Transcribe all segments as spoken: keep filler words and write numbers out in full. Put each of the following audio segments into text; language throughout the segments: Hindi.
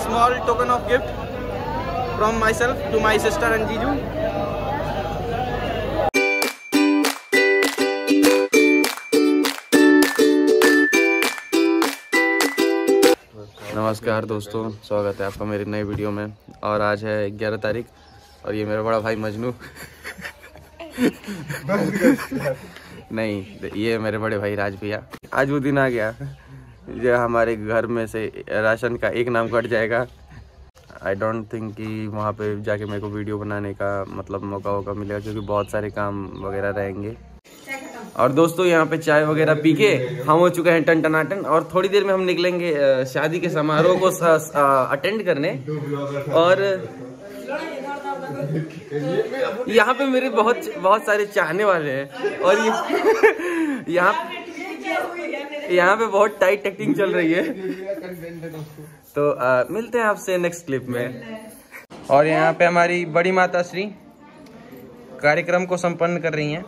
small token of gift from myself to my sister and Jiju. नमस्कार दोस्तों, स्वागत है आपका मेरी नई वीडियो में। और आज है ग्यारह तारीख और ये मेरा बड़ा भाई मजनू नहीं, ये मेरे बड़े भाई राज भैया। आज वो दिन आ गया जो हमारे घर में से राशन का एक नाम कट जाएगा। आई डोंट थिंक कि वहाँ पे जाके मेरे को वीडियो बनाने का मतलब मौका वौका मिलेगा, क्योंकि बहुत सारे काम वगैरह रहेंगे। और दोस्तों यहाँ पे चाय वगैरह पी के हम हो चुके हैं टन टनाटन, और थोड़ी देर में हम निकलेंगे शादी के समारोह को अटेंड करने। और यहाँ पे मेरे बहुत बहुत सारे चाहने वाले हैं और ये यहाँ यहाँ पे बहुत टाइट एक्टिंग चल रही है। तो आ, मिलते हैं आपसे नेक्स्ट क्लिप में। और यहाँ पे हमारी बड़ी माता श्री कार्यक्रम को संपन्न कर रही हैं।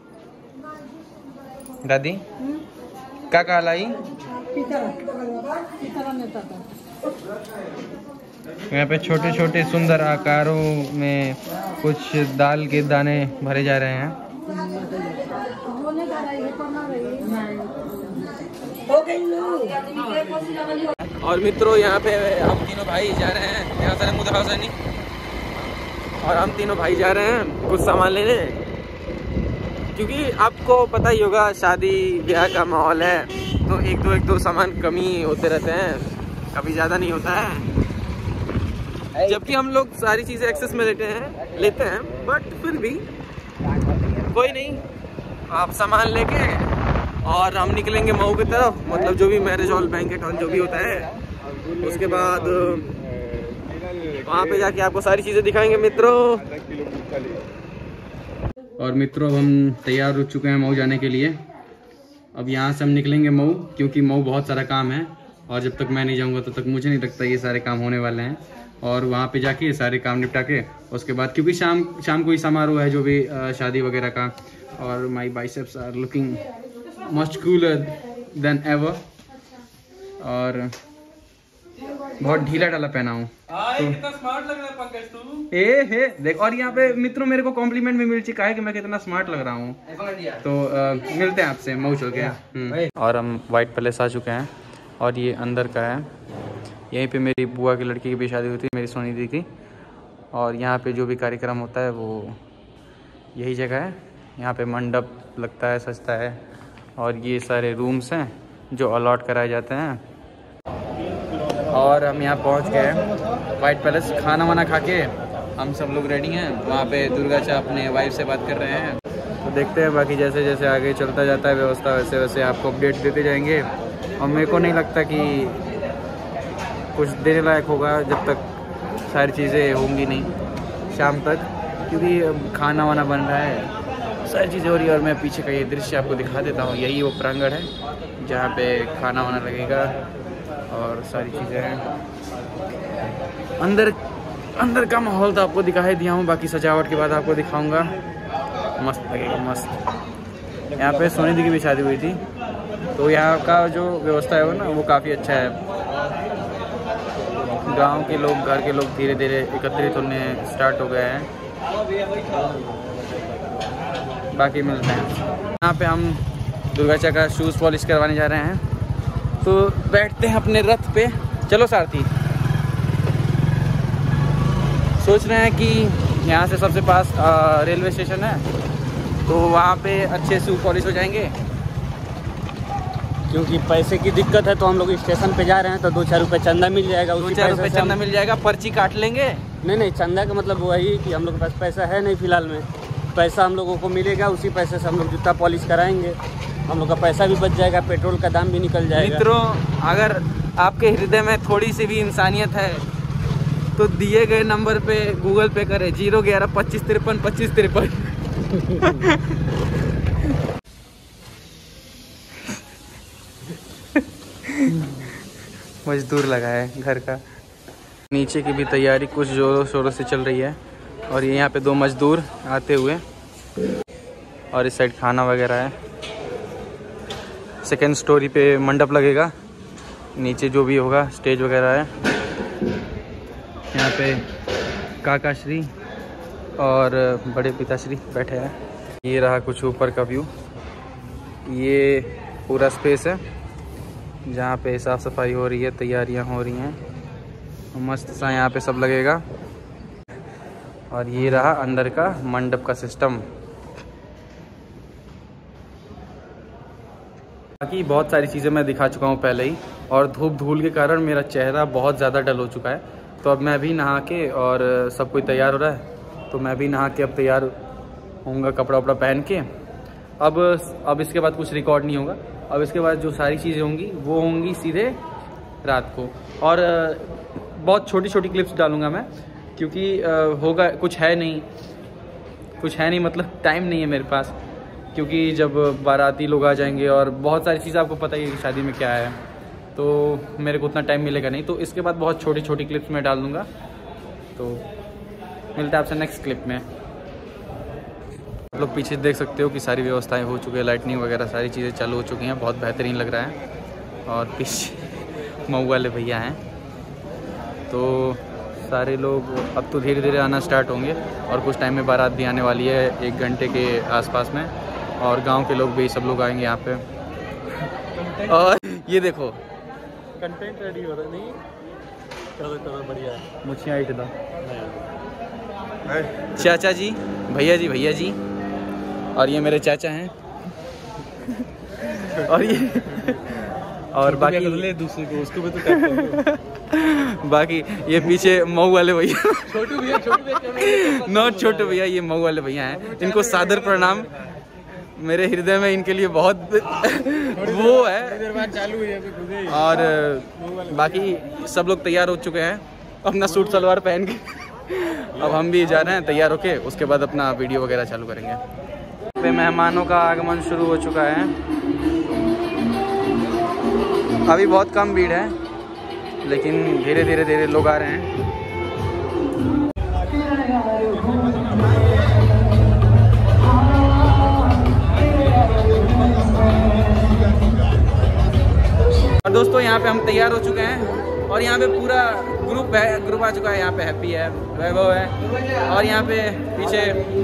दादी क्या कहलाई? यहाँ पे छोटे छोटे सुंदर आकारों में कुछ दाल के दाने भरे जा रहे हैं। और मित्रों यहाँ पे हम तीनों भाई जा रहे हैं, यहाँ से मुद्रा हुसैनी और हम तीनों भाई जा रहे हैं कुछ सामान लेने, क्योंकि आपको पता ही होगा शादी ब्याह का माहौल है तो एक दो एक दो सामान कमी होते रहते हैं, कभी ज़्यादा नहीं होता है। जबकि हम लोग सारी चीज़ें एक्सेस में लेते हैं लेते हैं बट फिर भी कोई नहीं, आप सामान लेके और हम निकलेंगे मऊ की तरफ, मतलब जो भी मैरिज हॉल बैंकेट हॉल जो भी होता है। उसके बाद वहाँ पे जाके आपको सारी चीज़ें दिखाएंगे मित्रों। और मित्रों अब हम तैयार हो चुके हैं मऊ जाने के लिए। अब यहाँ से हम निकलेंगे मऊ, क्योंकि मऊ बहुत सारा काम है और जब तक मैं नहीं जाऊँगा तब तक मुझे नहीं लगता ये सारे काम होने वाले हैं। और वहाँ पे जाके सारे काम निपटा के उसके बाद, क्योंकि शाम शाम को ही समारोह है जो भी शादी वगैरह का। और my biceps are looking much cooler than ever, और बहुत ढीला डाला पहना हूँ तो कितना स्मार्ट लग रहा है पंकज तू। ए हे देख, और यहाँ पे मित्रों मेरे को कॉम्प्लीमेंट भी मिल चुका है कि मैं कितना स्मार्ट लग रहा हूँ। तो आ, मिलते हैं आपसे मऊ चल के। और हम वाइट पैलेस आ चुके हैं और ये अंदर का है। यहीं पे मेरी बुआ की लड़की की भी शादी हुई थी, मेरी सोनी दी की। और यहाँ पे जो भी कार्यक्रम होता है वो यही जगह है। यहाँ पे मंडप लगता है, सजता है, और ये सारे रूम्स हैं जो अलॉट कराए जाते हैं। और हम यहाँ पहुँच गए हैं वाइट पैलेस। खाना वाना खा के हम सब लोग रेडी हैं। वहाँ पे दुर्गा चा अपने वाइफ से बात कर रहे हैं, तो देखते हैं बाकी जैसे जैसे आगे चलता जाता है व्यवस्था वैसे वैसे आपको अपडेट देते जाएंगे। और मेरे को नहीं लगता कि कुछ देने लायक होगा जब तक सारी चीज़ें होंगी नहीं शाम तक, क्योंकि खाना वाना बन रहा है, सारी चीज़ें हो रही है। और मैं पीछे का ये दृश्य आपको दिखा देता हूँ। यही वो प्रांगण है जहाँ पे खाना वाना लगेगा और सारी चीज़ें हैं। अंदर अंदर का माहौल तो आपको दिखाई दिया हूँ, बाकी सजावट के बाद आपको दिखाऊंगा। मस्त लगेगा, मस्त। यहाँ पे सोनी दी की भी शादी हुई थी, तो यहाँ का जो व्यवस्था है वो ना वो काफ़ी अच्छा है। गांव के लोग, घर के लोग धीरे धीरे एकत्रित होने स्टार्ट हो गए हैं। बाकी मिलते हैं। यहाँ पे हम दुर्गाचा का शूज़ पॉलिश करवाने जा रहे हैं, तो बैठते हैं अपने रथ पे। चलो सारथी। सोच रहे हैं कि यहाँ से सबसे पास रेलवे स्टेशन है, तो वहाँ पे अच्छे शू पॉलिश हो जाएंगे। क्योंकि पैसे की दिक्कत है तो हम लोग स्टेशन पे जा रहे हैं, तो दो चार रुपये चंदा मिल जाएगा। दो चार रुपये चंदा मिल जाएगा, पर्ची काट लेंगे। नहीं नहीं, चंदा का मतलब वही कि हम लोग के पास पैसा है नहीं फिलहाल में। पैसा हम लोगों को मिलेगा, उसी पैसे से हम लोग जूता पॉलिश कराएंगे। हम लोग का पैसा भी बच जाएगा, पेट्रोल का दाम भी निकल जाएगा। मित्रों, अगर आपके हृदय में थोड़ी सी भी इंसानियत है तो दिए गए नंबर पे गूगल पे करें, जीरो ग्यारह पच्चीस तिरपन पच्चीस तिरपन। मजदूर लगा है घर का। नीचे की भी तैयारी कुछ जोरों शोरों से चल रही है। और ये यहाँ पे दो मजदूर आते हुए, और इस साइड खाना वगैरह है। सेकेंड स्टोरी पे मंडप लगेगा, नीचे जो भी होगा स्टेज वगैरह है। यहाँ पे काका श्री और बड़े पिताश्री बैठे हैं। ये रहा कुछ ऊपर का व्यू। ये पूरा स्पेस है जहाँ पे साफ़ सफाई हो रही है, तैयारियाँ हो रही हैं। मस्त सा यहाँ पे सब लगेगा। और ये रहा अंदर का मंडप का सिस्टम। बाकी बहुत सारी चीज़ें मैं दिखा चुका हूँ पहले ही, और धूप धूल के कारण मेरा चेहरा बहुत ज़्यादा डल हो चुका है। तो अब मैं भी नहा के, और सब कोई तैयार हो रहा है तो मैं भी नहा के अब तैयार होऊंगा कपड़ा वपड़ा पहन के। अब अब इसके बाद कुछ रिकॉर्ड नहीं होगा। अब इसके बाद जो सारी चीज़ें होंगी वो होंगी सीधे रात को। और बहुत छोटी छोटी क्लिप्स डालूँगा मैं, क्योंकि होगा कुछ है नहीं कुछ है नहीं मतलब टाइम नहीं है मेरे पास। क्योंकि जब बाराती लोग आ जाएंगे और बहुत सारी चीज़ें आपको पता ही है कि शादी में क्या है, तो मेरे को उतना टाइम मिलेगा नहीं। तो इसके बाद बहुत छोटी छोटी क्लिप्स मैं डाल दूँगा। तो मिलता है आपसे नेक्स्ट क्लिप में। आप लोग पीछे देख सकते हो कि सारी व्यवस्थाएं हो चुकी है, लाइटनिंग वगैरह सारी चीज़ें चालू हो चुकी हैं। बहुत बेहतरीन लग रहा है। और पीछे मऊ वाले भैया हैं। तो सारे लोग अब तो धीरे धीरे आना स्टार्ट होंगे, और कुछ टाइम में बारात भी आने वाली है, एक घंटे के आसपास में। और गांव के लोग भी सब लोग आएंगे यहाँ पे। और ये देखो कंटेंट रेडी हो रहा नहीं। चलो चलो बढ़िया। मुझे आई था चाचा जी, भैया जी भैया जी और ये मेरे चाचा हैं। और ये और बाकी दूसरे को उसको भी तो बाकी ये पीछे मऊ वाले भैया, छोटू भैया छोटू भैया नॉट छोटू भैया, ये मऊ वाले भैया हैं। इनको सादर प्रणाम। मेरे हृदय में इनके लिए बहुत वो है। चालू है। और बाकी सब लोग तैयार हो चुके हैं अपना सूट सलवार पहन के। अब हम भी जा रहे हैं तैयार होके, उसके बाद अपना वीडियो वगैरह चालू करेंगे। पे मेहमानों का आगमन शुरू हो चुका है। अभी बहुत कम भीड़ है, लेकिन धीरे धीरे धीरे लोग आ रहे हैं। और दोस्तों यहाँ पे हम तैयार हो चुके हैं, और यहाँ पे पूरा ग्रुप है ग्रुप आ चुका है। यहाँ पे हैप्पी है, वैभव है, और यहाँ पे पीछे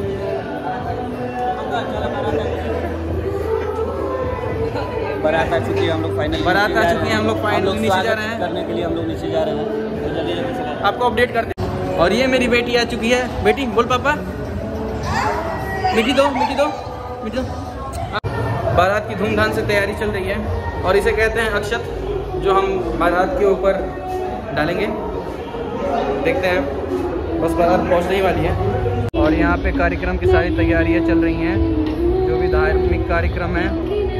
बारात आ चुकी है। हम लोग फाइनल बारात आ चुकी है हम लोग फाइनल नीचे जा रहे हैं करने के लिए। हम लोग नीचे जा रहे हैं, आपको अपडेट करते हैं। और ये मेरी बेटी आ चुकी है। बेटी बोल पापा, मिठी दो मिठी दो मिठी दो। बारात की धूमधाम से तैयारी चल रही है, और इसे कहते हैं अक्षत, जो हम बारात के ऊपर डालेंगे। देखते हैं, बस बारात पहुंचने ही वाली है। और यहाँ पे कार्यक्रम की सारी तैयारियां चल रही हैं, जो भी धार्मिक कार्यक्रम है।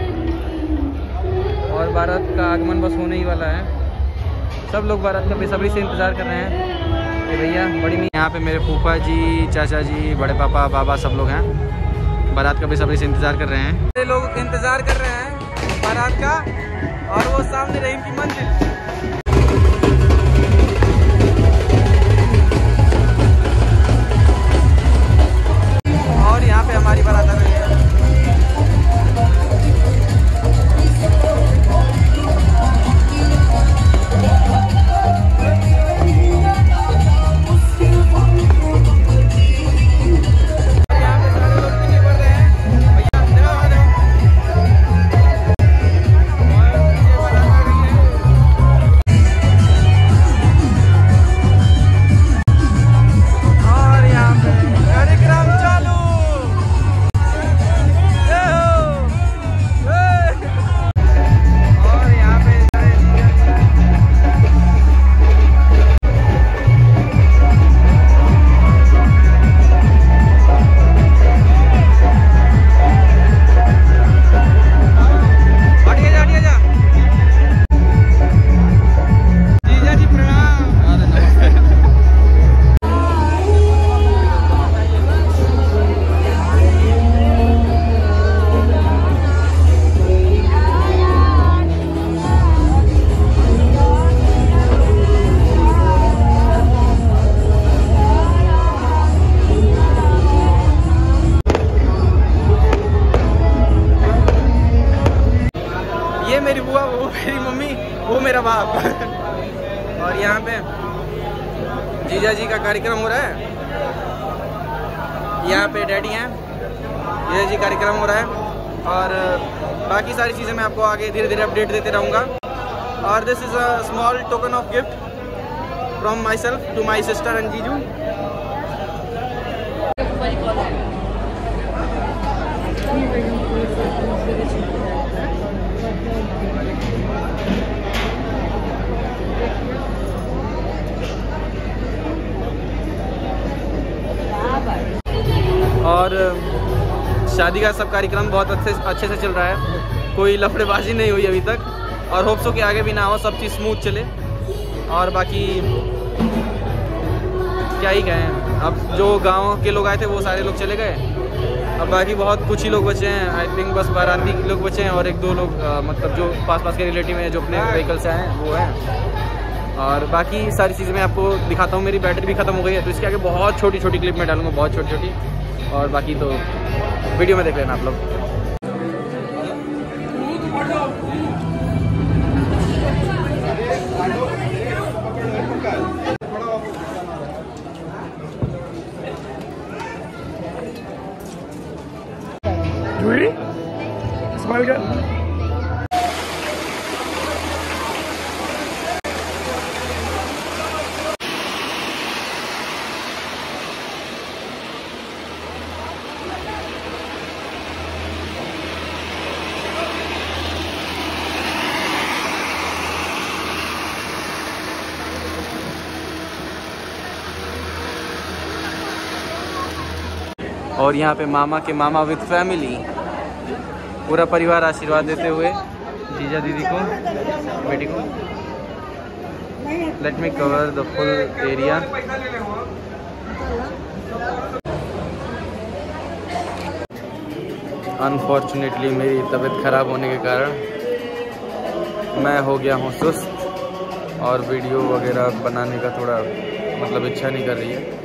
और बारात का आगमन बस होने ही वाला है। सब लोग बारात का बेसब्री से इंतज़ार कर रहे हैं। ये भैया बड़ी मी यहाँ पे मेरे फूफा जी, चाचा जी, बड़े पापा, बाबा सब लोग हैं। बारात का बेसब्री से इंतज़ार कर रहे हैं। ये लोग इंतज़ार कर रहे हैं बारात का, और वो सामने रहीम की मंजिल। और यहाँ पे हमारी बारात आ रही है। है। यहाँ पे डैडी हैं, ये जी कार्यक्रम हो रहा है और बाकी सारी चीज़ें मैं आपको आगे धीरे धीरे अपडेट देते रहूँगा। और this is a small token of gift from my self to my sister and जीजू। और शादी का सब कार्यक्रम बहुत अच्छे अच्छे से चल रहा है, कोई लफड़ेबाजी नहीं हुई अभी तक और होप्स हो कि आगे भी ना हो, सब चीज़ स्मूथ चले। और बाकी क्या ही कहें, अब जो गांव के लोग आए थे वो सारे लोग चले गए, अब बाकी बहुत कुछ ही लोग बचे हैं। आई थिंक बस बाराती लोग बचे हैं और एक दो लोग आ, मतलब जो पास पास के रिलेटिव हैं जो अपने व्हीकल से आए हैं वो हैं। और बाकी सारी चीज़ें मैं आपको दिखाता हूँ। मेरी बैटरी भी ख़त्म हो गई है तो इसके आगे बहुत छोटी छोटी क्लिप में डालूंगा, बहुत छोटी छोटी। और बाकी तो वीडियो में देख लेना आप लोग। स्माइल कर। और यहाँ पे मामा के मामा विद फैमिली, पूरा परिवार आशीर्वाद देते हुए जीजा दीदी को, बेटी को। Let me cover the full area. Unfortunately मेरी तबीयत खराब होने के कारण मैं हो गया हूँ सुस्त और वीडियो वगैरह बनाने का थोड़ा मतलब इच्छा नहीं कर रही है।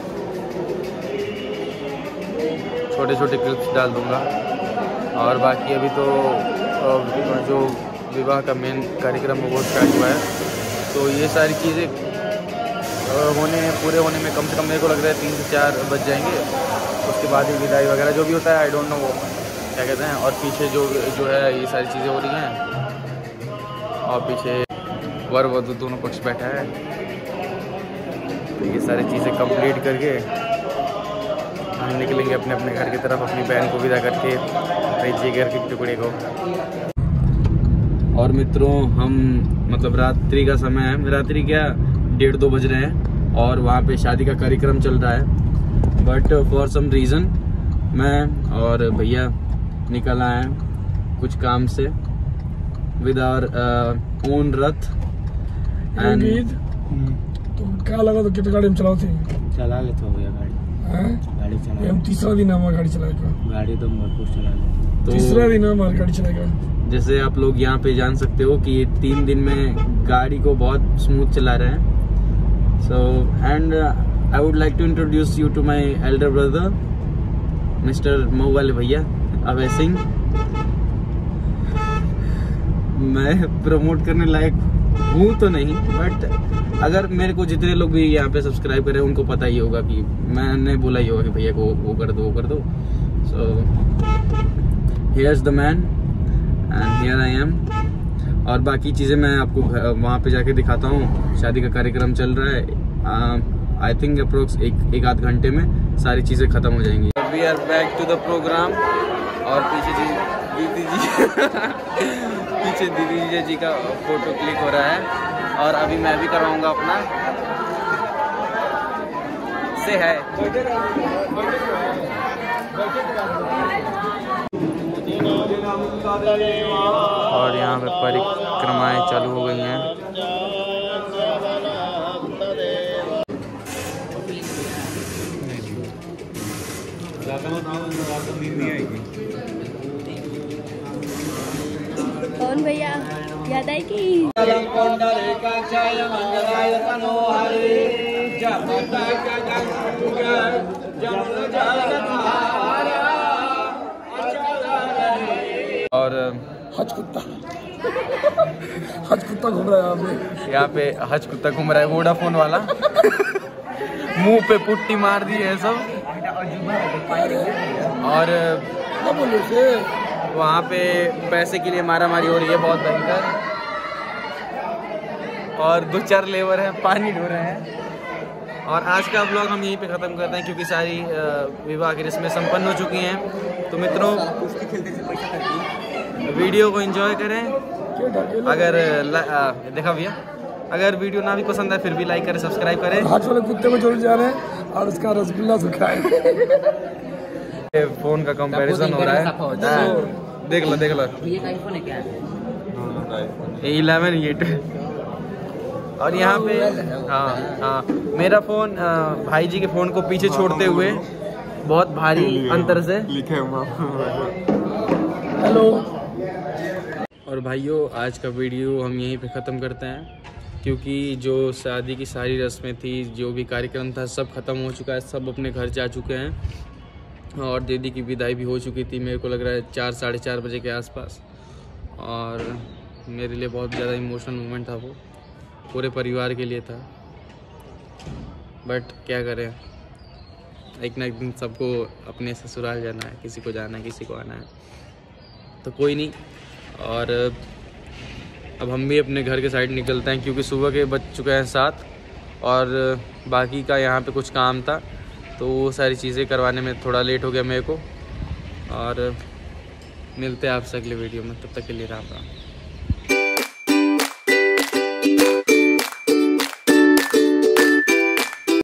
छोटे छोटे क्लिप्स डाल दूंगा। और बाकी अभी तो जो विवाह का मेन कार्यक्रम है वो स्टार्ट हुआ है, तो ये सारी चीज़ें होने पूरे होने में कम से कम मेरे को लग रहा है तीन से चार बज जाएंगे। उसके बाद ही विदाई वगैरह जो भी होता है, आई डोंट नो वो क्या कहते हैं। और पीछे जो जो है ये सारी चीज़ें हो रही हैं और पीछे वर वधू दोनों पक्ष बैठा है, तो ये सारी चीज़ें कंप्लीट करके हम निकलेंगे अपने अपने घर की तरफ, अपनी बहन को विदा करके अपने जिगर के टुकड़े को। और मित्रों हम मतलब रात्रि का समय है, रात्रि क्या डेढ़ दो बज रहे हैं और वहाँ पे शादी का कार्यक्रम चल रहा है। बट फॉर सम रीज़न मैं और भैया निकल आए हैं कुछ काम से with our own rath. And तो क्या लगा, तो कितने गाड़ी में चलाओ थे? चला गए तो भैया गाड़ी गाड़ी चला। हम तीसरा दिन हमारा गाड़ी चलाएगा, गाड़ी तो भरपूर चला गया। तो तीसरा दिन हमारा गाड़ी चलाएगा। जैसे आप लोग यहाँ पे जान सकते हो कि तीन दिन में गाड़ी को बहुत स्मूथ चला रहे हैं। So and I would like to introduce you to my elder brother mister Mau वाले भैया अभय सिंह। मैं प्रमोट करने लायक हूँ तो नहीं, बट अगर मेरे को जितने लोग भी यहाँ पे सब्सक्राइब करें उनको पता ही होगा कि मैंने बोला ही होगा कि भैया को वो कर दो वो कर दो। So here is the man and here I am. और बाकी चीज़ें मैं आपको वहाँ पे जाके दिखाता हूँ। शादी का कार्यक्रम चल रहा है, आई थिंक अप्रोक्स एक एक आध घंटे में सारी चीज़ें ख़त्म हो जाएंगी। We are back to the program. और पीछे जी दीदी जी पीछे दीदी जी का फोटो क्लिक हो रहा है और अभी मैं भी करवाऊंगा अपना से है। और यहाँ पे परिक्रमाएं चालू हो गई हैं। कौन भैया याद आई कि और हज कुत्ता हज कुत्ता घूम रहा है यहाँ पे यहाँ पे हज कुत्ता घूम रहा है, वोडाफोन वाला। मुंह पे पुट्टी मार दी है सब। और क्या बोलो से वहाँ पे पैसे के लिए मारा मारी हो रही है बहुत भयंकर। और दो चार लेबर हैं पानी ढो रहे हैं। और आज का ब्लॉग हम यहीं पे ख़त्म करते हैं क्योंकि सारी विवाह की रस्में संपन्न हो चुकी हैं। तो मित्रों वीडियो को एंजॉय करें। अगर देखा भैया, अगर वीडियो ना भी पसंद आए फिर भी लाइक करें, सब्सक्राइब करें। हाथ वाले कुत्ते को जोड़ जा रहे हैं और उसका रसगुल्ला सुखाए। फोन का कंपैरिजन हो रहा है, तो देख लो देख लो इलेवन एट। और यहाँ पे हाँ हाँ मेरा फ़ोन भाई जी के फ़ोन को पीछे छोड़ते हुए बहुत भारी अंतर से लिखे हुआ। हेलो। और भाइयों आज का वीडियो हम यहीं पे ख़त्म करते हैं क्योंकि जो शादी की सारी रस्में थी, जो भी कार्यक्रम था, सब ख़त्म हो चुका है। सब अपने घर जा चुके हैं और दीदी की विदाई भी हो चुकी थी। मेरे को लग रहा है चार साढ़े चार बजे के आसपास। और मेरे लिए बहुत ज़्यादा इमोशनल मोमेंट था वो, पूरे परिवार के लिए था। बट क्या करें, एक ना एक दिन सबको अपने ससुराल जाना है, किसी को जाना है, किसी को आना है, तो कोई नहीं। और अब हम भी अपने घर के साइड निकलते हैं क्योंकि सुबह के बज चुके हैं सात और बाकी का यहाँ पे कुछ काम था, तो वो सारी चीज़ें करवाने में थोड़ा लेट हो गया मेरे को। और मिलते हैं आपसे अगले वीडियो में, तब तक के लिए राम राम।